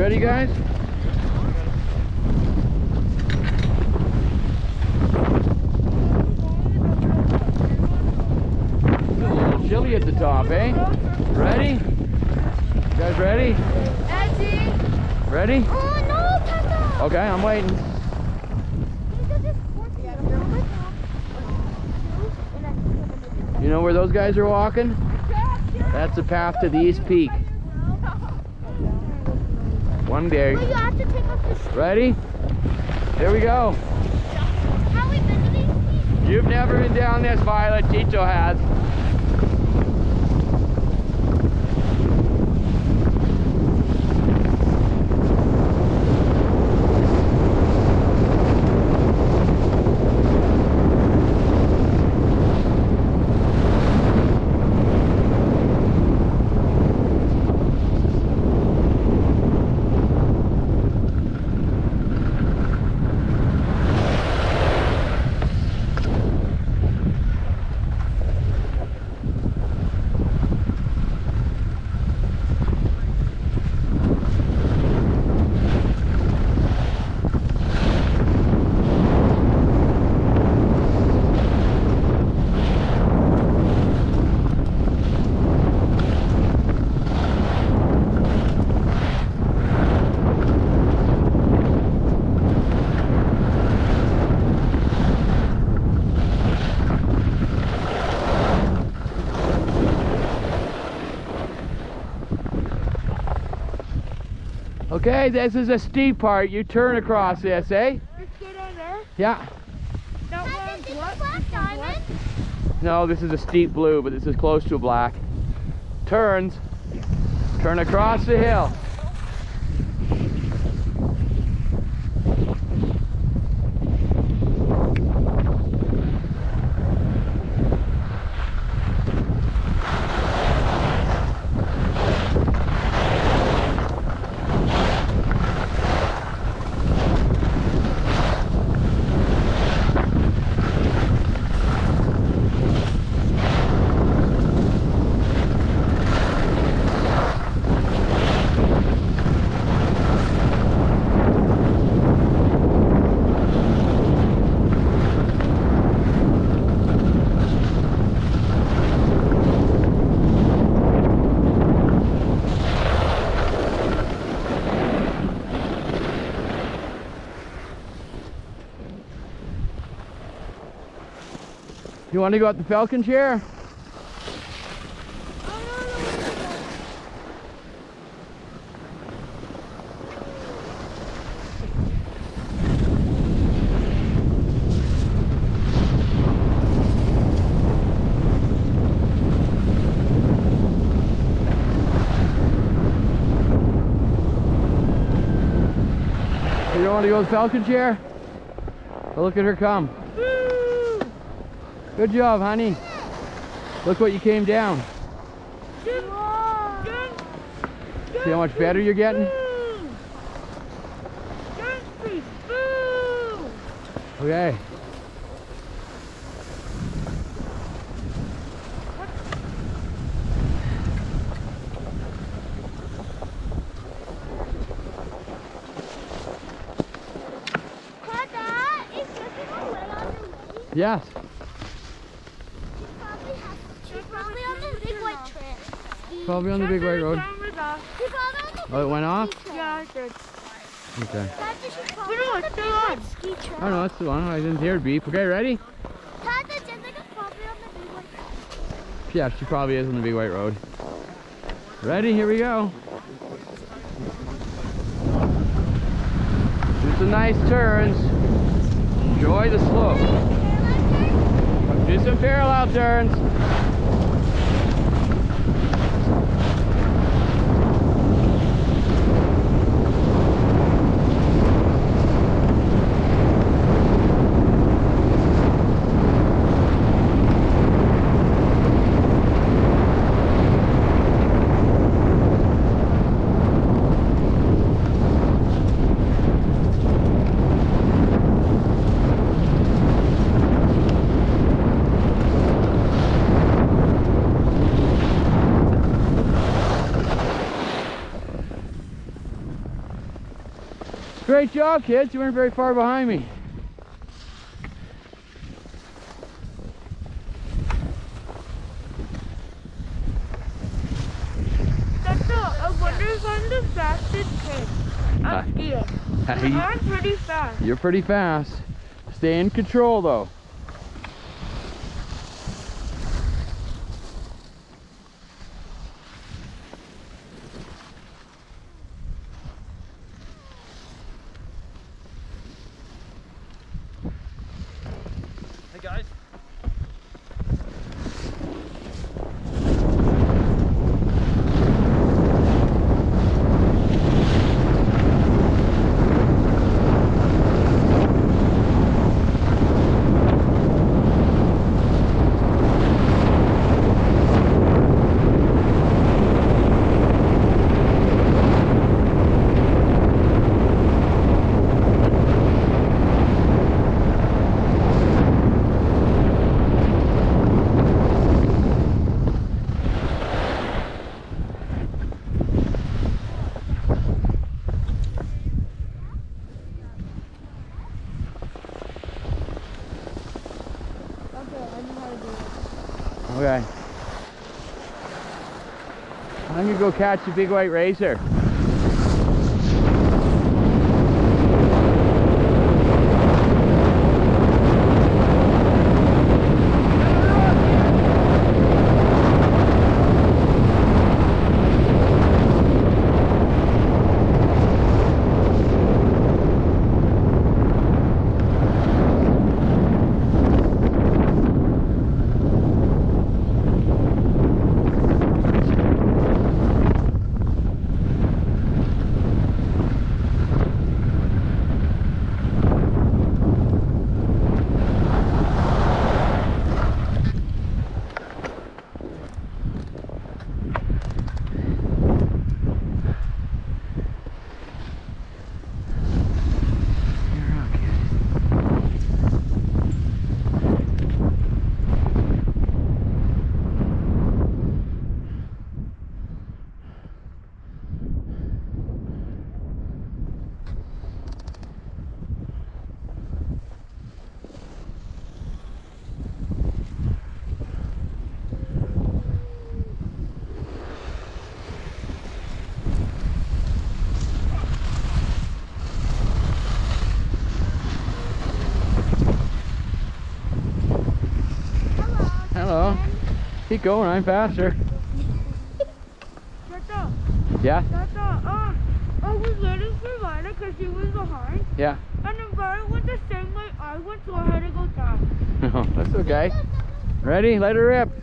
ready, guys? It's a little chilly at the top, eh? Ready? You guys ready? Ready? Oh no, Tata! Okay, I'm waiting. You know where those guys are walking? That's the path to the East Peak. One day. Well, you have to take off the shoes. Ready? Here we go. Have we been to these peaks? You've never been down this, Violet. Chicho has. Okay, this is a steep part. You turn across this, eh? Let's get in there. Yeah. That one's what? Black diamond? No, this is a steep blue, but this is close to a black. Turns. Turn across the hill. You want to go up the Falcon chair? You don't want to go to the Falcon chair? Well, look at her come. Good job, honey. Look what you came down. See how much better you're getting? Okay. Yes. She's probably on the big white trail. Probably on the big white road. Oh, it went off? Yeah, I did. Okay. We don't want to go on ski trail. Oh no, that's the one. I didn't hear it beep. Okay, ready? Tata, Jessica's probably on the big white trail. Yeah, she probably is on the big white road. Ready? Here we go. Do some nice turns. Enjoy the slope. Do some parallel turns. Great job, kids. You weren't very far behind me. I wonder if I'm the fastest kid. I'm scared. I'm pretty fast. You're pretty fast. Stay in control, though. Hey guys. Okay. I'm gonna go catch the big white racer. Hello. Keep going, I'm faster. Tata, Yeah? I was waiting for Lana because she was behind. Yeah. And the car went the same way I went, so I had to go down. No, that's okay. Ready? Let her rip.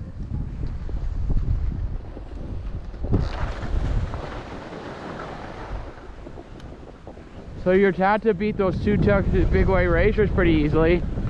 So your Tata beat those two big white racers pretty easily.